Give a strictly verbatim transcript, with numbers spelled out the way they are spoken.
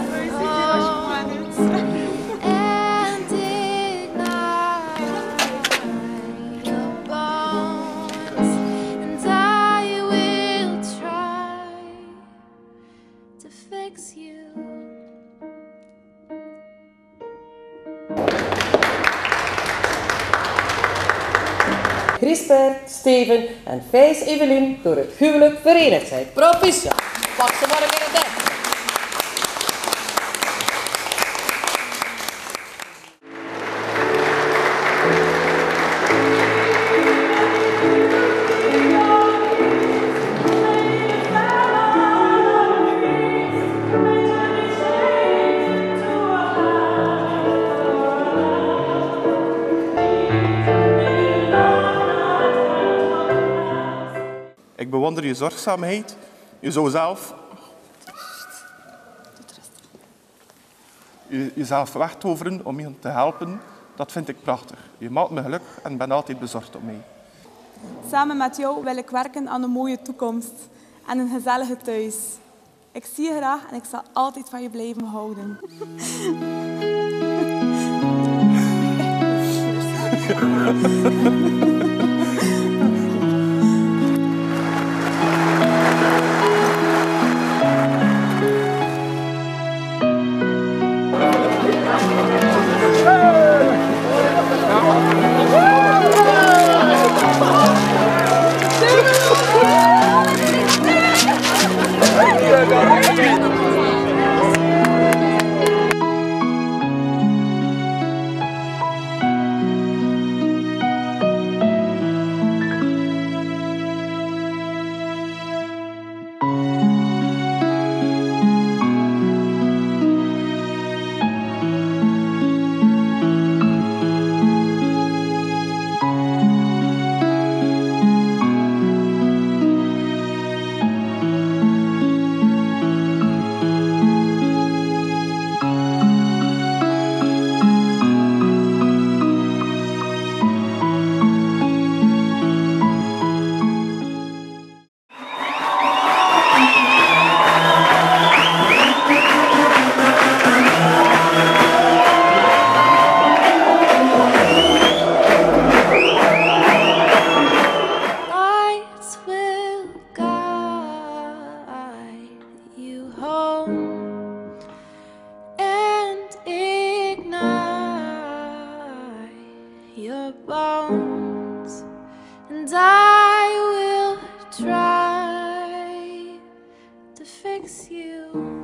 And ignite your bones, and I will try to fix you. Grisbert, Steven en Vijs Evelien door het huwelijk verenigd zijn. Proficiat. Pak ze maar weer een dek. Ik bewonder je zorgzaamheid. Je zou zelf je, jezelf wegtoveren om je te helpen. Dat vind ik prachtig. Je maakt me geluk en ben altijd bezorgd om mij. Samen met jou wil ik werken aan een mooie toekomst en een gezellige thuis. Ik zie je graag en ik zal altijd van je blijven houden. Your bones, and I will try to fix you.